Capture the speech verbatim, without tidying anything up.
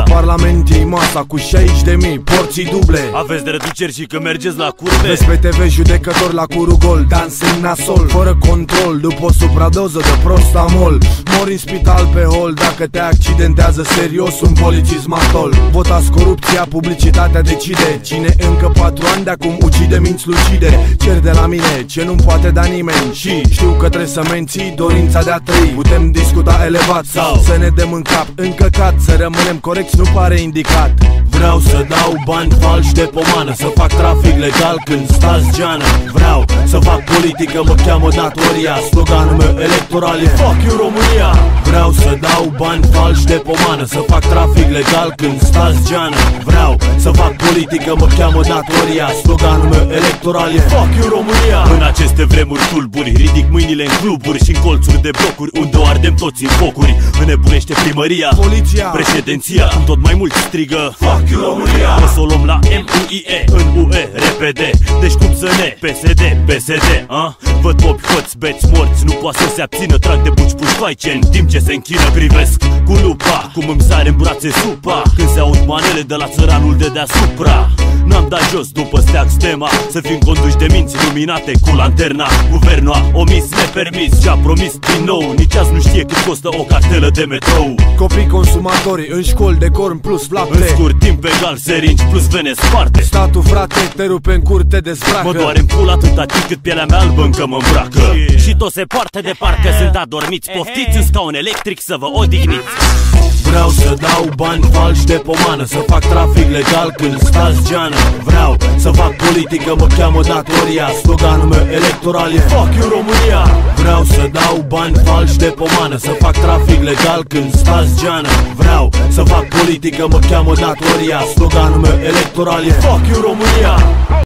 Parlament e masa cu șaizeci de mii porții duble. Aveți de reduceri și că mergeți la curve. Vezi pe T V judecător la curugol, dans în nasol, fără control, după o supradoză de prostamol. Mori în spital pe hol dacă te accidentează serios un polițist matol. Votați corupția, publicitatea decide cine încă patru ani de acum ucide minți lucide. Cer de la mine ce nu-mi poate da nimeni și știu că trebuie să menții dorința de a trăi. Putem discuta elevat sau să ne dăm în cap încăcat, să rămânem corecți nu pare indicat. Vreau să dau bani falși de pomană, să fac trafic legal când stați geană. Vreau să fac politică, mă cheamă datoria, sloganul meu electoral e Fuck you România. Vreau să dau bani falși de pomană, să fac trafic legal când stați geană. Vreau să fac politică, mă cheamă datoria, sloganul meu electoral e Fuck you România. În aceste vremuri tulburi, ridic mâinile în cluburi și în colțuri de blocuri unde o ardem toți în focuri. Înnebunește primăria, poliția, președinția, tot mai mult strigă Fuck you România. O să o luăm la M U I E, în U E, repede. Deci cum să ne, P S D, P S D, a? Văd popi, hoți, beți, morți, nu poate să se abțină. Trag de buci, pușcoaice, în timp ce se închină. Privesc cu lupa, cum îmi sare în brațe supa când se aud manele de la țăranul de deasupra. N-am dat jos după steag stema, să fim conduși de minți iluminate cu lanterna. Guvernul a omis nepermis și a promis din nou, nici azi nu știe cât costă o cartelă de metrou. Copii consumatorii în școli de corn plus lapte, în scurt timp egal seringi plus vene sparte. Statul frate te rupe în curte de zbracă. Mă doare în pul atâta timp cât pielea mea albă încă mă îmbracă. Yeah. Și tot se poartă de parcă sunt adormiți. Poftiți un scaun electric să vă odihniți. Vreau să dau bani falși de pomană, să fac trafic legal când stați geană. Vreau să fac politică, mă cheamă datoria, sloganul meu electoral e Fuck you România. Vreau să dau bani falși de pomană, să fac trafic legal când stați geană. Vreau să fac politică, mă cheamă datoria, sloganul meu electoral e Fuck you România.